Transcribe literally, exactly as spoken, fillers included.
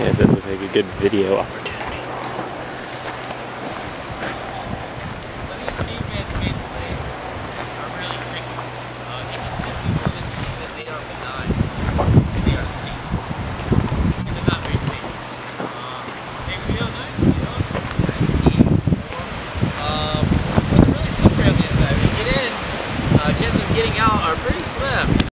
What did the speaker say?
Yeah, it does look like a good video opportunity. So these steam vents basically are really tricky. Uh, they can gently move it so that they are benign. They are safe. And they're not very safe. Um, they feel nice, you know, it's nice steam, it's warm. Um, but they're really slippery on the inside. When you get in, uh, chances of getting out are pretty slim.